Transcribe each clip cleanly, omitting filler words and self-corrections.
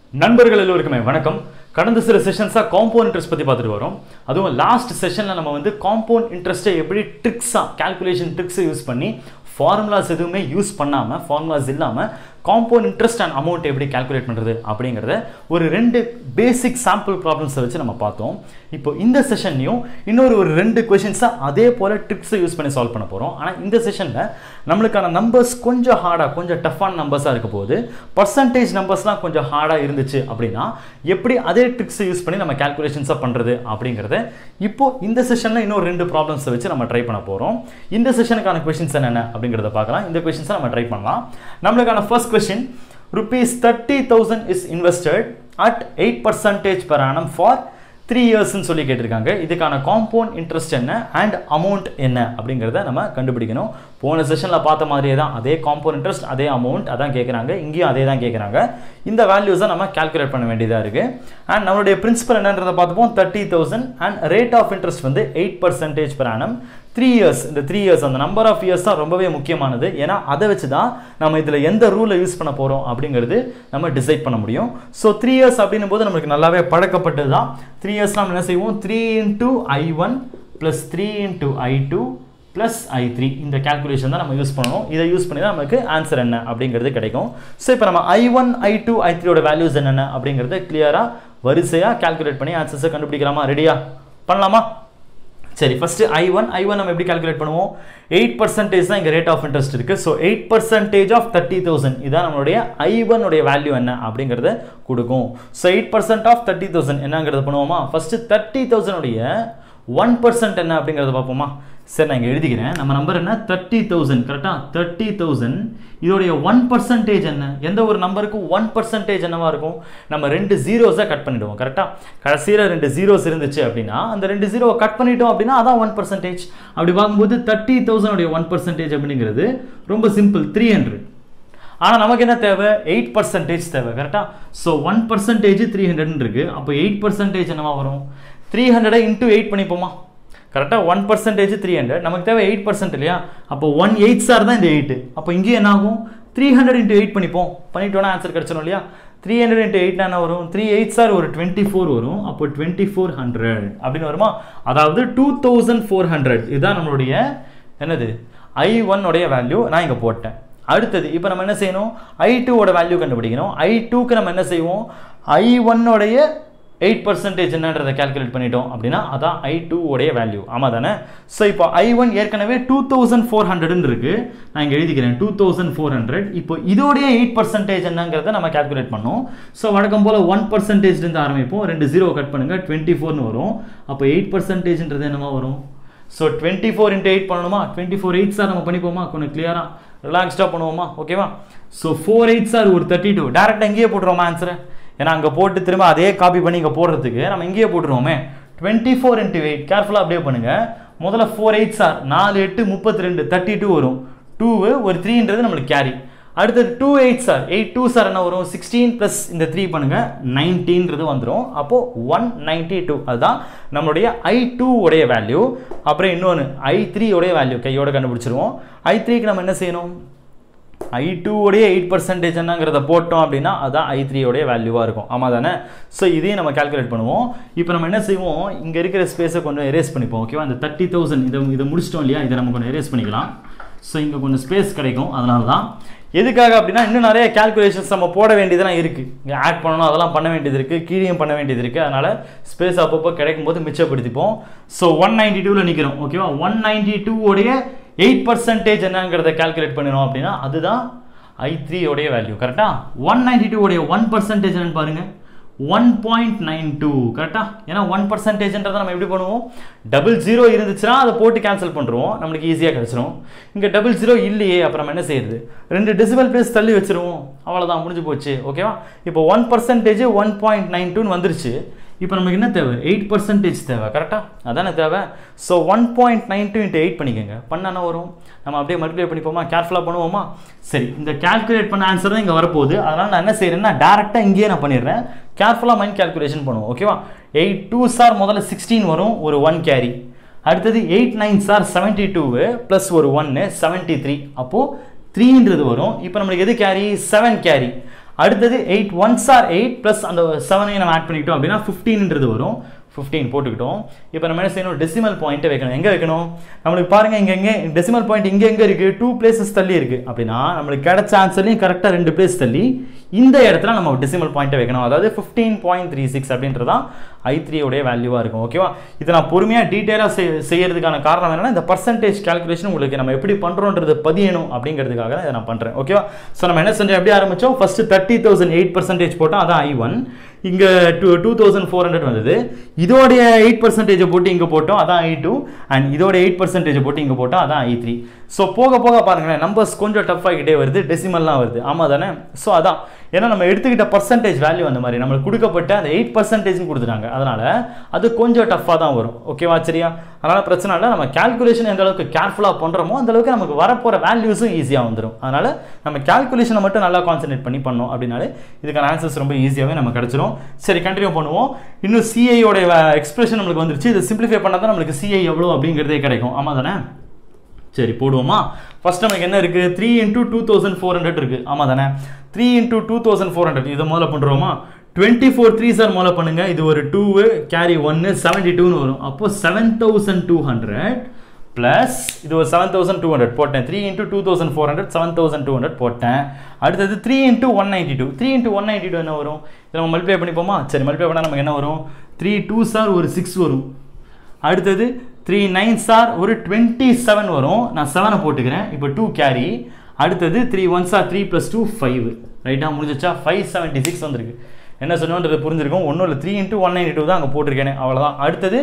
நண்பர்கள் எல்லோருக்குமே வணக்கம். கடந்த சில செஷன்ஸா காம்பவுண்ட் இன்ட்ரெஸ்ட் பத்தி பார்த்துட்டு வரோம். அதுவும் லாஸ்ட் செஷன்ல நம்ம வந்து காம்பவுண்ட் இன்ட்ரெஸ்ட்டை எப்படி ட்ரிக்ஸா கால்குலேஷன் ட்ரிக்ஸ் யூஸ் பண்ணி ஃபார்முலாஸ் எதுவுமே யூஸ் பண்ணாம ஃபார்முலாஸ் இல்லாம காம்பவுண்ட் இன்ட்ரெஸ்ட் அண்ட் அமௌண்ட் எப்படி கால்குலேட் பண்றது அப்படிங்கறத ஒரு ரெண்டு பேசிக் சாம்பிள் ப்ராப்ளம்ஸ் வச்சு நம்ம பார்த்தோம். இப்போ இந்த செஷன்லயும் இன்னொரு ரெண்டு क्वेश्चंस அதே போல ட்ரிக்ஸ் யூஸ் பண்ணி சால்வ் பண்ண போறோம். ஆனா இந்த செஷன்ல நமக்கான நம்பர்ஸ் கொஞ்சம் ஹார்டா கொஞ்சம் டஃப்பான நம்பர்ஸா இருக்க போகுது. பர்சன்டேஜ் நம்பர்ஸ்லாம் கொஞ்சம் ஹார்டா இருந்துச்சு அப்படினா எப்படி அதே ட்ரிக்ஸ் யூஸ் பண்ணி நம்ம கால்குலேஷன்ஸா பண்றது அப்படிங்கறத இப்போ இந்த செஷன்ல இன்னொரு ரெண்டு ப்ராப்ளம்ஸ் வச்சு நம்ம ட்ரை பண்ண போறோம். இந்த செஷனுக்கான क्वेश्चंस என்னென்ன அப்படிங்கறத பார்க்கலாம். இந்த क्वेश्चंस நம்ம ட்ரை பண்ணலாம். நமக்கான first question, rupees 30,000 is invested at 8% per annum for 3 years ன்னு சொல்லி கேட்டிருக்காங்க. இதுக்கான காம்பவுண்ட் இன்ட்ரெஸ்ட் என்ன அண்ட் அமௌண்ட் என்ன அப்படிங்கறத நம்ம கண்டுபிடிக்கணும். போன செஷன்ல பார்த்த மாதிரியே தான் அதே காம்பவுண்ட் இன்ட்ரெஸ்ட் அதே அமௌண்ட் அதான் கேக்குறாங்க. இங்கேயும் அதே தான் கேக்குறாங்க. இந்த வேல்யூஸை நம்ம கால்குலேட் பண்ண வேண்டியதா இருக்கு. அண்ட் நம்மளுடைய பிரின்சிபல் என்னன்றதை பார்த்துப்போம். 30,000 அண்ட் ரேட் ஆஃப் இன்ட்ரெஸ்ட் வந்து 8% per annum 3 years. இந்த 3 years அந்த நம்பர் ஆஃப் இயர்ஸ் தான் ரொம்பவே முக்கியமானது. ஏன்னா அதை வச்சு தான் நம்ம இதில் எந்த ரூலை யூஸ் பண்ண போகிறோம் அப்படிங்கிறது நம்ம டிசைட் பண்ண முடியும். ஸோ 3 years அப்படின்னும் போது நம்மளுக்கு நல்லாவே பழக்கப்பட்டது தான். 3 years நம்ம என்ன செய்வோம், 3 into I1 plus 3 into I2 plus I3 இந்த கால்குலேஷன் தான் நம்ம யூஸ் பண்ணணும். இதை யூஸ் பண்ணி தான் நமக்கு ஆன்சர் என்ன அப்படிங்கிறது கிடைக்கும். ஸோ இப்போ நம்ம I1, I2, I3 வேல்யூஸ் என்னென்ன அப்படிங்கிறத கிளியராக வரிசையாக கால்குலேட் பண்ணி ஆன்சர்ஸை கண்டுபிடிக்கலாமா? ரெடியா பண்ணலாமா? சரி, ஃபர்ஸ்ட் I1 நம்ம எப்படி கால்குலேட் பண்ணுவோம்? 8% தான் இங்க ரேட் ஆஃப் இன்ட்ரெஸ்ட் இருக்கு. சோ 8% of 30,000 இதான் நம்மளுடைய I1 உடைய வேல்யூ என்ன அப்படிங்கறத கொடுக்கும். சோ 8% of 30,000 என்னங்கறத பண்ணுவோமா? ஃபர்ஸ்ட் 30,000 உடைய 1% என்ன அப்படிங்கறத பாப்போமா? சரி, நான் இங்க எழுதிக்கிறேன். நம்ம நம்பர் என்ன? 30,000. கரெக்ட்டா? 30,000 இதோடைய 1% என்ன? எந்த ஒரு நம்பருக்கு 1% என்னவா இருக்கும்? நம்ம ரெண்டு ஜீரோஸை கட் பண்ணிடுவோம். கரெக்ட்டா? கடைசியில ரெண்டு ஜீரோஸ் இருந்துச்சு அப்படின்னா அந்த ரெண்டு ஜீரோவை கட் பண்ணிட்டோம் அப்படின்னா அதான் 1%. அப்படி பார்க்கும்போது 30,000 உடைய 1% அப்படிங்கிறது ரொம்ப சிம்பிள், 300. ஆனா நமக்கு என்ன தேவை? 8% தேவை. கரெக்ட்டா? சோ 1% 300 இருக்கு. அப்போ 8% என்னவா வரும்? 300 into 8 பண்ணிப்போமா? கரெக்ட்டா? 1% 300, நமக்கு தேவை 8% இல்லையா? அப்போ 1/8 சார் தான் இந்த 8. அப்போ இங்கே என்ன ஆகும்? 300 into 8 பண்ணிப்போம். பண்ணிட்டோம்னா ஆன்சர் கிடைச்சிடும் இல்லையா? 300 into 8 என்ன வரும்? 3/8 சார் ஒரு 24 வரும். அப்போ 2400 அப்படின்னு வருமா? அதாவது 2400 இதுதான் நம்மளுடைய என்னது I1 உடைய வேல்யூ நான் இங்க போட்டேன். அடுத்தது இப்போ நம்ம என்ன செய்யணும்? I2 ஓட வேல்யூ கண்டுபிடிக்கணும். I2க்கு நம்ம என்ன செய்வோம்? I1 உடைய 8% என்னன்றதை கால்குலேட் பண்ணிட்டோம் அப்படின்னா அதான் I2 உடைய வேல்யூ. ஆமா தானே? ஸோ இப்போ I1 ஏற்கனவே 2400 இருக்கு. நான் இங்கே எழுதிக்கிறேன் 2400. இப்போ இதோடைய 8% என்னங்கிறத நம்ம கால்குலேட் பண்ணோம். ஸோ வழக்கம் போல 1% இருந்து ஆரம்பிப்போம். ரெண்டு ஜீரோ கட் பண்ணுங்க, 24ன்னு வரும். அப்போ 8%ன்றது என்னமா வரும்? ஸோ 24 into 8 பண்ணணுமா? 24/8 சார் நம்ம பண்ணிப்போமா? கொஞ்சம் கிளியரா ரிலாக்ஸ்டா பண்ணுவோமா? ஓகேவா? ஸோ 4/8 சார் ஒரு 32. டைரக்டா இங்கேயே போட்டுருவோமா ஆன்சரை? ஏன்னா அங்கே போட்டு திரும்ப அதே காப்பி பண்ணி இங்கே போடுறதுக்கு நம்ம இங்கேயே போட்டுருவோமே. 24 into 8 கேர்ஃபுல்லாக அப்படியே பண்ணுங்க. முதல்ல 4/8 சார் 4 8 32 32 வரும். 2 ஒரு 3ன்றது நம்மளுக்கு கேரி. அடுத்தது 2/8 சார் 8 2 சார் என்ன வரும்? 16 ப்ளஸ் இந்த 3 பண்ணுங்க 19ன்றது வந்துடும். அப்போ 192 அதுதான் நம்மளுடைய I2 உடைய வேல்யூ. அப்புறம் இன்னொன்று I3 உடைய வேல்யூ கையோட கண்டுபிடிச்சிருவோம். I3க்கு நம்ம என்ன செய்யணும்? I2 உடைய 8% என்னங்கிறத போட்டோம் அப்படின்னா அதான் I3 உடைய வேல்யூவா இருக்கும். ஆமா தானே? ஸோ இதையும் நம்ம கால்குலேட் பண்ணுவோம். இப்போ நம்ம என்ன செய்வோம்? இங்க இருக்கிற ஸ்பேஸை கொஞ்சம் எரேஸ் பண்ணிப்போம். ஓகேவா? இந்த 30,000 இதை முடிச்சிட்டோம் இல்லையா? இதை நம்ம கொஞ்சம் எரேஸ் பண்ணிக்கலாம். ஸோ இங்க கொஞ்சம் ஸ்பேஸ் கிடைக்கும். அதனால தான் எதுக்காக அப்படின்னா இன்னும் நிறைய கால்குலேஷன்ஸ் நம்ம போட வேண்டியதெல்லாம் இருக்கு. இங்கே ஆட் பண்ணணும், அதெல்லாம் பண்ண வேண்டியது இருக்கு, கீழேயும் பண்ண வேண்டியது இருக்கு. அதனால ஸ்பேஸ் அப்பப்போ கிடைக்கும் போது மிச்சப்படுத்திப்போம். ஸோ 192ல நிற்கிறோம். ஓகேவா? 192 உடைய 8% என்னங்கிறத கால்குலேட் பண்ணணும் அப்படின்னா அதுதான் I3 உடைய வேல்யூ. கரெக்டா? 192 உடைய 1% என்னன்னு பாருங்க, 1.92. கரெக்டா? ஏன்னா 1%ன்றதை நம்ம எப்படி பண்ணுவோம்? டபுள் ஜீரோ இருந்துச்சுன்னா அதை போட்டு கேன்சல் பண்ணுறோம், நம்மளுக்கு ஈஸியாக கிடைச்சிரும். இங்கே டபுள் ஜீரோ இல்லையே, அப்புறம் நம்ம என்ன செய்யுது? ரெண்டு டெசிமல் பிளேஸ் தள்ளி வச்சிருவோம். அவ்வளோதான், முடிஞ்சு போச்சு. ஓகேவா? இப்போ 1% 1.92 வந்துருச்சு. இப்போ நமக்கு என்ன தேவை? 8% தேவை. கரெக்டா? அதானே தேவை. ஸோ 1.92 into 8 பண்ணிக்கோங்க. பண்ணால் வரும். நம்ம அப்படியே மல்டிப்ளை பண்ணிப்போமா? கேர்ஃபுல்லாக பண்ணுவோமா? சரி, இந்த கால்குலேட் பண்ண ஆன்சர் தான் இங்கே வரப்போகுது. அதனால் நான் என்ன செய்யறேன்னா டேரெக்டாக இங்கேயே நான் பண்ணிடுறேன். கேர்ஃபுல்லாக மைண்ட் கால்குலேஷன் பண்ணுவோம். ஓகேவா? 8 2 சார் முதல்ல 16 வரும், ஒரு 1 கேரி. அடுத்தது 8 9 சார் 72 ப்ளஸ் ஒரு 1 73. அப்போது 3ன்றது வரும். இப்போ நம்மளுக்கு எது கேரி? 7 கேரி. அடுத்தது 8 1s are 8 plus அந்த 7 நம்ம ஆட் பண்ணிட்டோம் அப்படின்னா 15ன்றது வரும். 15 போட்டுக்கிட்டோம். இப்போ நம்ம என்ன செய்யணும், டெசிமல் பாயிண்ட்டை வைக்கணும். எங்கே வைக்கணும், நம்மளுக்கு பாருங்க இங்கே டெசிமல் பாயிண்ட் இங்கே எங்கே இருக்குது, 2 places தள்ளி இருக்குது. அப்படின்னா நம்மளுக்கு கிடைச்ச ஆன்சர்லையும் கரெக்டாக 2 place தள்ளி இந்த இடத்துல நம்ம டெசிமல் பாயிண்ட்டை வைக்கணும். அதாவது 15.36 அப்படின்றதான் I3 உடைய வேல்யூவாக இருக்கும். ஓகேவா, இதை நான் பொறுமையாக டீட்டெயிலாக செய்யறதுக்கான காரணம் என்னன்னா, இந்த பர்சன்டேஜ் கால்குலேஷன் உங்களுக்கு நம்ம எப்படி பண்ணுறோன்றது பதியணும் அப்படிங்கிறதுக்காக தான் இதை நான் பண்ணுறேன். ஓகேவா, ஸோ நம்ம என்ன செஞ்சோம், எப்படி ஆரம்பித்தோம், ஃபர்ஸ்ட் 30,000 8% போட்டோம், அதான் I1. இங்கே 2400 வந்தது. இதோடைய 8% போட்டு இங்கே போட்டோம், அதான் I2. அண்ட் இதோட 8% போட்டு இங்கே போட்டோம், அதான் I3. ஸோ போக போக பாருங்களேன், நம்பர்ஸ் கொஞ்சம் டஃப் ஆகிட்டே வருது, டெசிமல்லாம் வருது. ஆமாம் தானே? ஸோ அதான் ஏன்னா நம்ம எடுத்துக்கிட்ட பர்சன்டேஜ் வேல்யூ அந்த மாதிரி நம்மளுக்கு கொடுக்கப்பட்ட அந்த 8% கொடுத்துட்டாங்க. அதனால அது கொஞ்சம் டஃப்பாக தான் வரும். ஓகேவா, சரியா? அதனால பிரச்சனை இல்லை. நம்ம கால்குலேஷன் எந்த அளவுக்கு கேர்ஃபுல்லாக பண்ணுறோமோ அந்த அளவுக்கு நமக்கு வரப்போகிற வேல்யூஸும் ஈஸியாக வந்துடும். அதனால நம்ம கால்குலேஷனை மட்டும் நல்லா கான்சன்ட்ரேட் பண்ணி பண்ணோம் அப்படின்னாலே இதுக்கான ஆன்சர்ஸ் ரொம்ப ஈஸியாகவே நம்ம கிடைச்சிரும். சரி, கண்டினியூ பண்ணுவோம். இன்னும் சிஐயோட எக்ஸ்பிரஷன் நம்மளுக்கு வந்துருச்சு. இதை சிம்பிளிஃபை பண்ணால் தான் நம்மளுக்கு சிஐ எவ்வளோ அப்படிங்கிறதே கிடைக்கும். ஆமாம் தானே? சரி, போடுவோமா? ஃபர்ஸ்ட் நமக்கு என்ன இருக்கு, 3 into 2400 இருக்கு. ஆமா தானே? 3 into 2400 இதை முதல்ல பண்றோமா? 24 3s ஆர் முதல்ல பண்ணுங்க. இது ஒரு 2 கேரி 1 72 வரும். அப்போ 7200 பிளஸ் இது ஒரு 7200 போட்டேன். 3 into 2400 7200 போட்டேன். அடுத்தது 3 into 192. 3 into 192 என்ன வரும்? இதை நம்ம மல்டிப்ளை பண்ணிப்போமா? சரி, மல்டிப்ளை பண்ணால் நமக்கு என்ன வரும்? 3 2s ஆர் ஒரு 6 வரும். அடுத்தது 3 9s ஆர் ஒரு 27 வரும். நான் 7 போட்டுக்கிறேன். இப்போ 2 கேரி. அடுத்தது 3 1s ஆர் 3 plus 2 5. ரைட்டா, முடிஞ்சிச்சா? 576 வந்திருக்கு. என்ன சொன்னோன்றது புரிஞ்சிருக்கும். ஒன்றும் இல்லை, 3 into 192 தான் அங்கே போட்டிருக்கேன், அவ்வளோதான். அடுத்தது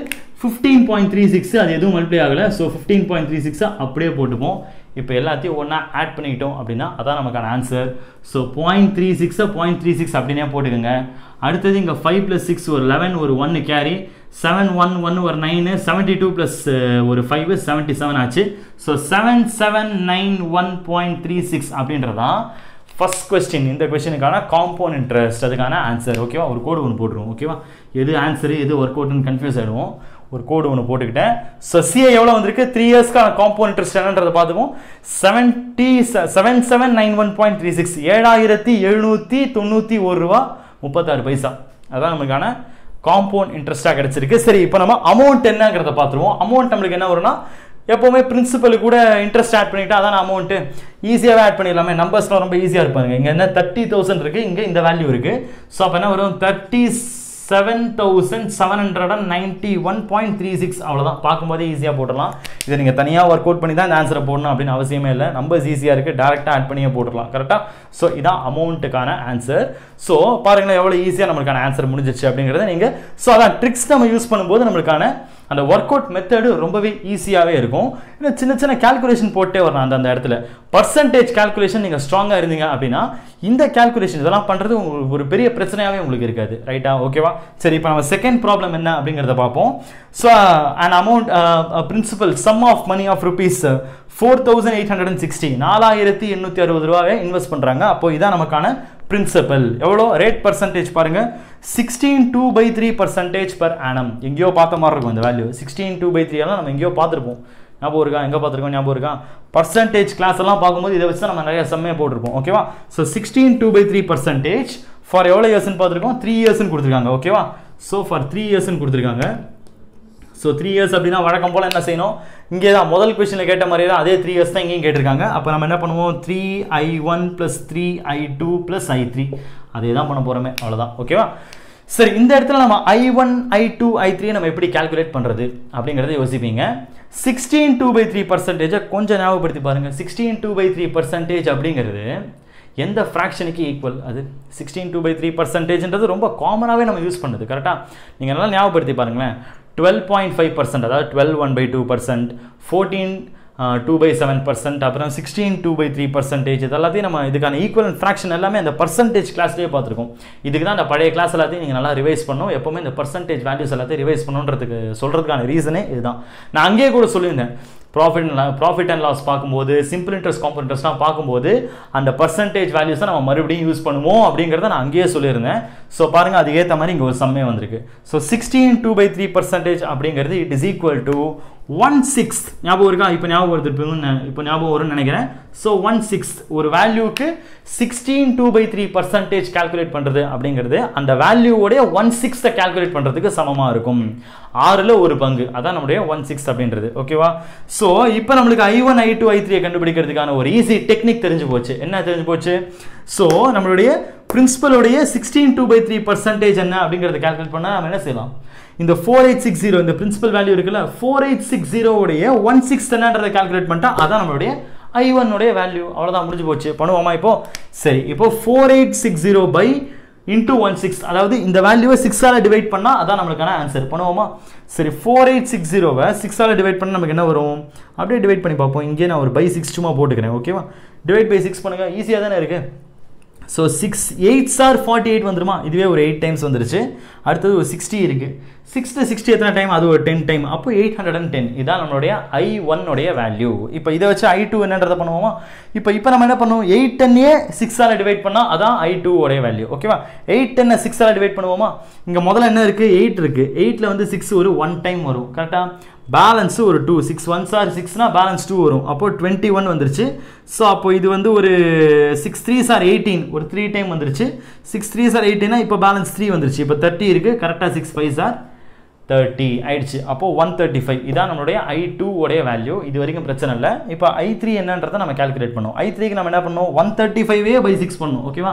15.36, அது எதுவும் மல்டிப்ளை ஆகலை. ஸோ 15.36 அப்படியே போட்டுப்போம். இப்போ எல்லாத்தையும் ஒன்றா ஆட் பண்ணிக்கிட்டோம் அப்படின்னா அதான் நமக்கான ஆன்சர். ஸோ 0.36 0.36 அப்படின்னே போட்டுக்கோங்க. அடுத்தது இங்கே 5 plus 6 ஒரு 11 ஒரு 1 கேரி 7 1 1 ஒரு 9 72 plus ஒரு 5 77 ஆச்சு. ஸோ 7791.36 அப்படின்றதான் ஃபர்ஸ்ட் கொஸ்டின். இந்த கொஸ்டினுக்கான காம்பவுண்ட் இன்ட்ரெஸ்ட், அதுக்கான ஆன்சர். ஓகேவா, ஒரு கோடு ஒன்று போட்டுருவோம். ஓகேவா, எது ஆன்சரு எது ஒர்க் அவுட்னு கன்ஃபியூஸ் ஆகிடுவோம். ஒரு கோடு ஒன்று போட்டுக்கிட்டேன். ஸோ சிஏ எவ்வளோ வந்திருக்கு, 3 இயர்ஸ்க்கான காம்பவுண்ட் இன்ட்ரெஸ்ட் என்னன்றதை பார்த்துப்போம். 7791.36 7791 ரூபா 36 பைசா. அதான் நமக்கான காம்பவுண்ட் இன்ட்ரெஸ்டாக கிடைச்சிருக்கு. சரி, இப்போ நம்ம அமௌண்ட் என்னங்கிறத பார்த்துருவோம். அமௌண்ட் நம்மளுக்கு என்ன வரும்னா, எப்போவுமே பிரின்சிபல் கூட இன்ட்ரெஸ்ட் ஆட் பண்ணிக்கிட்டா அதான் அமௌண்ட்டு ஈஸியாகவே ஆட் பண்ணிடலாமே. நம்பர்ஸ்லாம் ரொம்ப ஈஸியாக இருப்பாங்க. இங்கே என்ன 30,000 இருக்குது, இங்கே இந்த வேல்யூ இருக்குது. ஸோ அப்போ என்ன வரும், 37,791.36. அவ்வளோதான், பார்க்கும்போதே ஈஸியாக போட்டுடலாம். இதை நீங்கள் தனியாக ஒர்க் அவுட் பண்ணி தான் இந்த ஆன்சரை போடணும் அப்படின்னு அவசியமே இல்லை. நம்பர்ஸ் ஈஸியாக இருக்குது, டேரெக்டாக ஆட் பண்ணியே போட்டுடலாம். கரெக்டாக? ஸோ இதான் அமௌண்ட்டுக்கான ஆன்சர். ஸோ பாருங்களேன் எவ்வளோ ஈஸியாக நம்மளுக்கான ஆன்சர் முடிஞ்சிச்சு அப்படிங்கிறத நீங்கள். ஸோ அதான் ட்ரிக்ஸ் நம்ம யூஸ் பண்ணும்போது நம்மளுக்கான அந்த ஒர்க் அவுட் மெத்தடு ரொம்பவே ஈஸியாகவே இருக்கும். இன்னும் சின்ன சின்ன கால்குலேஷன் போட்டே வரலாம். அந்த இடத்துல பர்சன்டேஜ் கால்குலேஷன் நீங்கள் ஸ்ட்ராங்காக இருந்தீங்க அப்படின்னா இந்த கால்குலேஷன் இதெல்லாம் பண்ணுறது உங்களுக்கு ஒரு பெரிய பிரச்சனையாகவே உங்களுக்கு இருக்காது. ரைட்டா? ஓகேவா? சரி, இப்போ நம்ம செகண்ட் ப்ராப்ளம் என்ன அப்படிங்கிறத பார்ப்போம். So and amount principal sum of money of rupees 4860 4860 ரூபாவை இன்வெஸ்ட் பண்ணுறாங்க. அப்போ இதான் நமக்கான பிரின்சிபல். எவ்வளோ ரேட் பர்சன்டேஜ் பாருங்க, 16.2/3% per annum. எங்கேயோ பார்த்த மாதிரி இருக்கும் இந்த வேல்யூ. 16.2/3 எல்லாம் நம்ம எங்கேயோ பார்த்துருப்போம். ஞாபகம் இருக்கா? எங்கே பார்த்துருக்கோம்? ஞாபகம் இருக்கா? பர்சன்டேஜ் கிளாஸ் எல்லாம் பார்க்கும்போது இதை வச்சு தான் நம்ம நிறைய செம்மையை போட்டிருப்போம். ஓகேவா? ஸோ 16.2/3% ஃபார் எவ்வளோ இயர்ஸ்ன்னு பார்த்துருக்கோம், 3 இயர்ஸ்ன்னு கொடுத்துருக்காங்க. ஓகேவா? ஸோ ஃபார் 3 இயர்ஸ்ன்னு கொடுத்துருக்காங்க. ஸோ 3 இயர்ஸ் அப்படின்னா வழக்கம் போல் என்ன செய்யணும், இங்கே தான் முதல் கொஸ்டினில் கேட்ட மாதிரி தான் அதே 3 இயர்ஸ் தான் இங்கேயும் கேட்டிருக்காங்க. அப்போ நம்ம என்ன பண்ணுவோம், 3I1 + 3I2 + I3 அதே தான் பண்ண போகிறோமே, அவ்வளோதான். ஓகேவா? சரி, இந்த இடத்துல நம்ம I1 I2 I3 நம்ம எப்படி கால்குலேட் பண்ணுறது அப்படிங்கிறத யோசிப்பீங்க. 16.2/3% கொஞ்சம் ஞாபகப்படுத்தி பாருங்கள். 16.2/3% அப்படிங்கிறது எந்த ஃப்ராக்ஷனுக்கு ஈக்குவல்? அது 16.2/3%ன்றது ரொம்ப காமனாகவே நம்ம யூஸ் பண்ணுது. கரெக்டாக? நீங்கள் நல்லா ஞாபகப்படுத்தி பாருங்களேன். 12.5%, அதாவது 12 1/2%, 14 2/7%, அப்புறம் 16 2/3%. இது எல்லாத்தையும் நம்ம இதுக்கான ஈக்குவல் ஃப்ராக்ஷன் எல்லாமே அந்த பர்சன்டேஜ் கிளாஸ்லேயே பார்த்துருக்கோம். இதுக்கு தான் அந்த பழைய கிளாஸ் எல்லாத்தையும் நீங்கள் நல்லா ரிவைஸ் பண்ணணும். எப்போவுமே இந்த பர்சன்டேஜ் வேல்யூஸ் எல்லாத்தையும் ரிவைஸ் பண்ணணுன்றதுக்கு சொல்கிறதுக்கான ரீசனே இதுதான். நான் அங்கேயே கூட சொல்லியிருந்தேன், ப்ராஃபிட் அண்ட் லாஸ் பார்க்கும்போது, சிம்பிள் இன்ட்ரெஸ்ட், காம்பவுண்ட் இன்ட்ரெஸ்ட்லாம் பார்க்கும்போது அந்த பர்சன்டேஜ் வேல்யூஸை நம்ம மறுபடியும் யூஸ் பண்ணுவோம் அப்படிங்கிறத நான் அங்கேயே சொல்லியிருந்தேன். ஸோ பாருங்கள், அதுக்கு ஏற்ற மாதிரி இங்கே ஒரு சம்மே வந்திருக்கு. ஸோ 16.2/3% அப்படிங்கிறது இட் இஸ் ஈக்குவல் டு 1/6 ஞாபகம் இருக்கா? இப்போ ஞாபகம் வருது, இப்போ ஞாபகம் வரும்னு நினைக்கிறேன். ஸோ 1/6 ஒரு வேல்யூக்கு 16/2/3% கால்குலேட் பண்ணுறது அப்படிங்கிறது அந்த வேல்யூவோடைய 1/6 கால்குலேட் பண்ணுறதுக்கு சமமாக இருக்கும். 6ல் ஒரு பங்கு, அதான் நம்முடைய 1/6 அப்படின்றது. ஓகேவா? ஸோ இப்போ நம்மளுக்கு I1 I2 I3 கண்டுபிடிக்கிறதுக்கான ஒரு ஈஸி டெக்னிக் தெரிஞ்சு போச்சு. என்ன தெரிஞ்சு போச்சு? ஸோ நம்மளுடைய பிரின்சிபலுடைய 16/2/3% என்ன அப்படிங்கிறத கால்குலேட் பண்ணால் நம்ம என்ன செய்யலாம்? இந்த 4860 இந்த பிரின்சிபல் வேல்யூ இருக்குல்ல, 4860 உடைய 1/6 என்னன்றதை கால்குலேட் பண்ணிட்டா அதான் நம்மளுடைய I1 உடைய வேல்யூ. அவ்வளவுதான், முடிஞ்சு போச்சு. பண்ணுவோமா இப்போ? சரி, இப்போ 4860 by into 1/6, அதாவது இந்த வேல்யூவை 6 ஆல டிவைட் பண்ணா அதான் நமக்கான ஆன்சர். பண்ணுவோமா? சரி, 4860வை 6 ஆல டிவைட் பண்ணா நமக்கு என்ன வரும்? அப்படியே டிவைட் பண்ணி பார்ப்போம். இங்கே நான் ஒரு by 6 சும்மா போட்டுக்கிறேன். ஓகேவா? டிவைட் by 6 பண்ணுங்க, ஈஸியா தானே இருக்கு. ஸோ 6 8s are 48 வந்துருமா? இதுவே ஒரு 8 டைம்ஸ் வந்துருச்சு. அடுத்தது ஒரு 60 இருக்கு. 6 எத்தனை டைம்? அது ஒரு 10 டைம். அப்போ 810. இதான் நம்மளுடைய I1 உடைய வேல்யூ. இப்போ இதை வச்சு I2 என்னன்றதை பண்ணுவோமா? இப்போ நம்ம என்ன பண்ணுவோம்? 810 6 ஆல டிவைட் பண்ணா அதான் I2 உடைய வேல்யூ. ஓகேவா? 810 6 ஆல டிவைட் பண்ணுவோமா? இங்க முதல்ல என்ன இருக்கு? 8 இருக்கு. 8ல வந்து 6 ஒரு 1 டைம் வரும். கரெக்டா? பேலன்ஸ் ஒரு 2, 6 1s are 6னா பேலன்ஸ் 2 வரும். அப்போ 21 வந்துருச்சு. ஸோ அப்போ இது வந்து ஒரு 6 3s are 18 ஒரு 3 டைம் வந்துருச்சு. 6 3s are 18னா இப்போ பேலன்ஸ் 3 வந்துருச்சு. இப்போ 30 இருக்கு. கரெக்டாக 6 5s are 30 ஆயிடுச்சு. அப்போ 135 இதான் நம்மளுடைய I2 உடைய வேல்யூ. இது வரைக்கும் பிரச்சனை இல்லை. இப்போ I3 என்னன்றதை நம்ம கால்குலேட் பண்ணுவோம். I3க்கு நம்ம என்ன பண்ணுவோம்? 135 by 6 பண்ணுவோம். ஓகேவா?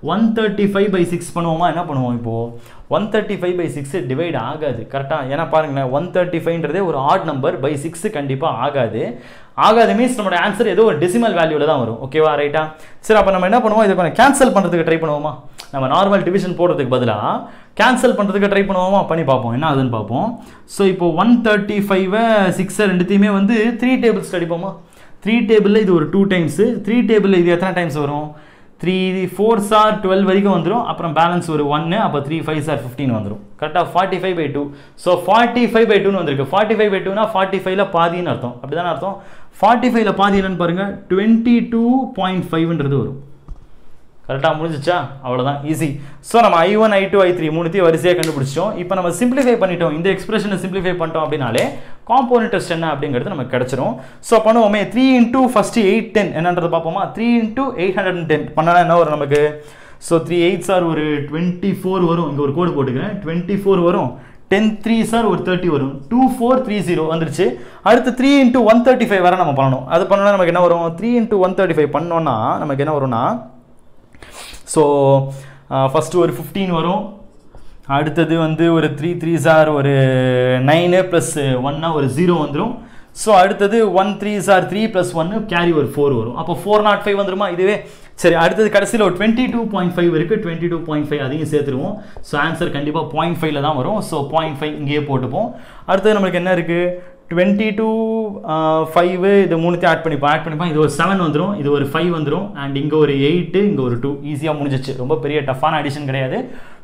135 by 6 பண்ணுவோமா? என்ன பண்ணுவோம்? இப்போ 135 by 6 டிவைட் ஆகாது. கரெக்டா? ஏன்னா பாருங்களேன், 135ன்றதே ஒரு ஆட் நம்பர், by 6 கண்டிப்பாக ஆகாது. மீன்ஸ் நம்மளோட ஆன்சர் ஏதோ ஒரு டெசிமல் வேல்யூல தான் வரும். ஓகேவா? ரைட்டா? சரி, அப்போ நம்ம என்ன பண்ணுவோம்? இதை கொஞ்சம் கேன்சல் பண்ணுறதுக்கு ட்ரை பண்ணுவோமா? நம்ம நார்மல் டிவிஷன் போடுறதுக்கு பதிலாக கேன்சல் பண்ணுறதுக்கு ட்ரை பண்ணுவோமா? பண்ணி பார்ப்போம், என்ன ஆகுதுன்னு பார்ப்போம். ஸோ இப்போ 135 6 ரெண்டுத்தையுமே வந்து 3 டேபிள்ஸ் அடிப்போமா? 3 டேபிளில் இது ஒரு 2 டைம்ஸு. 3 டேபிளில் இது எத்தனை டைம்ஸ் வரும்? 3 4s are 12 வரைக்கும் வந்துடும். அப்புறம் பேலன்ஸ் ஒரு 1, அப்போ 3 5s are 15 வந்துடும். கரெக்டாக? 45 by 2. ஸோ 45 by 2 வந்திருக்கு. 45 by 2னா 45ல பாதின்னு அர்த்தம். அப்படி தானே அர்த்தம்? 45ல பாதி என்னன்னு பாருங்க, 22.5ன்றது வரும். கரெக்டாக? முடிஞ்சிச்சா? அவ்வளோதான், ஈஸி. ஸோ நம்ம I1 I2 I3 மூணுத்தையும் வரிசையாக கண்டுபிடிச்சோம். இப்போ நம்ம சிம்பிளிஃபை பண்ணிட்டோம். இந்த எக்ஸ்பிரஷனை சிம்பிளிஃபை பண்ணிட்டோம் அப்படின்னாலே காம்பவுண்ட் இன்ட்ரெஸ்ட் என்ன அப்படிங்கிறது நமக்கு கிடைச்சிரும். ஸோ பண்ணுவோமே, 3 into first 810 என்னன்றதை பார்ப்போமா? 3 into 810 பண்ணனா என்ன வரும் நமக்கு? ஸோ 3 8s are ஒரு 24 வரும். இங்கே ஒரு கோடு போட்டுக்கிறேன். 24 வரும். 10 3s are ஒரு 30 வரும். 2430 வந்துருச்சு. அடுத்து 3 into 135 வர நம்ம பண்ணணும். அது பண்ணோன்னா நமக்கு என்ன வரும்? 3 into 135 பண்ணோன்னா நமக்கு என்ன வரும்னா, ஸோ ஃபஸ்ட்டு ஒரு 15 வரும். அடுத்தது வந்து ஒரு 3 3s are ஒரு 9 + 1னா ஒரு 0 வந்துடும். ஸோ அடுத்தது 1 3s are 3 + 1 கேரி ஒரு 4 வரும். அப்போ 405 வந்துருமா? இதுவே சரி. அடுத்தது கடைசியில் ஒரு 22.5 இருக்குது. 22.5 அதையும் சேர்த்துருவோம். ஸோ ஆன்சர் கண்டிப்பாக 0.5ல் தான் வரும். ஸோ 0.5 இங்கேயே போட்டுப்போம். அடுத்தது நம்மளுக்கு என்ன இருக்குது? 22 5 இது மூணுத்தையும் ஆட் பண்ணிப்போம். இது ஒரு 7 வந்துடும். இது ஒரு 5 வந்துடும். அண்ட் இங்கே ஒரு 8, இங்கே ஒரு 2. ஈஸியாக முடிஞ்சிச்சு. ரொம்ப பெரிய டஃப்பான அடிஷன் கிடையாது.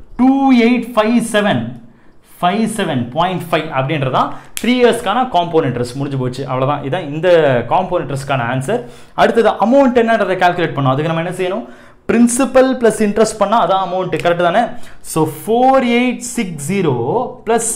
2857.5 அப்படின்றதான் 3 இயர்ஸ்க்கான காம்பவுண்ட் இன்ட்ரெஸ்ட். முடிஞ்சு போச்சு. அவ்வளோதான். இதான் இந்த காம்பவுண்ட் இன்ட்ரெஸ்ட்கான ஆன்சர். அடுத்தது அமௌண்ட் என்னன்றதை கால்குலேட் பண்ணோம். அதுக்கு நம்ம என்ன செய்யணும்? பிரின்சிபல் ப்ளஸ் இன்ட்ரெஸ்ட் பண்ணால் அதான் அமௌண்ட். கரெக்ட் தானே? ஸோ 4860 +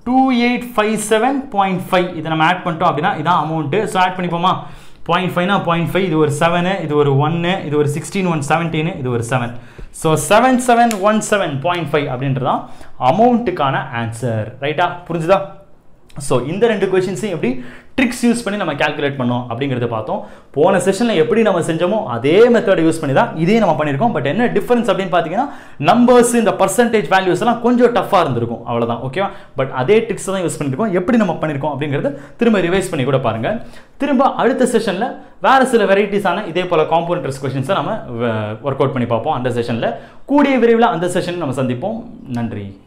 2857.5 இதை நம்ம ஆட் பண்ணிட்டோம் அப்படின்னா இதான் அமௌண்ட்டு. ஸோ ஆட் பண்ணிப்போமா? 0.5னா 0.5, இது ஒரு 7, இது ஒரு 1, இது ஒரு 16 1 17, இது ஒரு 7. ஸோ 7717.5 அப்படின்றதான் அமௌண்ட்டுக்கான ஆன்சர். ரைட்டா? புரிஞ்சுதா? ஸோ இந்த 2 கொஸ்டின்ஸையும் எப்படி ட்ரிக்ஸ் யூஸ் பண்ணி நம்ம கால்குலேட் பண்ணோம் அப்படிங்கிறத பார்த்தோம். போன செஷனில் எப்படி நம்ம செஞ்சோமோ அதே மெத்தடை யூஸ் பண்ணி தான் இதே நம்ம பண்ணியிருக்கோம். பட் என்ன டிஃபரன்ஸ் அப்படின்னு பார்த்தீங்கன்னா, நம்பர்ஸ் இந்த பர்சன்டேஜ் வேல்யூஸ் எல்லாம் கொஞ்சம் டஃப்பாக இருந்திருக்கும். அவ்வளோதான். ஓகேவா? பட் அதே ட்ரிக்ஸ் தான் யூஸ் பண்ணியிருக்கோம். எப்படி நம்ம பண்ணியிருக்கோம் அப்படிங்கிறத திரும்ப ரிவைஸ் பண்ணி கூட பாருங்க. திரும்ப அடுத்த செஷனில் வேறு சில வெரைட்டிஸான இதே போல் காம்பவுண்ட் இன்ட்ரெஸ்ட் கொஸ்டின்ஸை நம்ம ஒர்க் அவுட் பண்ணி பார்ப்போம் அந்த செஷனில். கூடிய விரைவில் அந்த செஷன் நம்ம சந்திப்போம். நன்றி.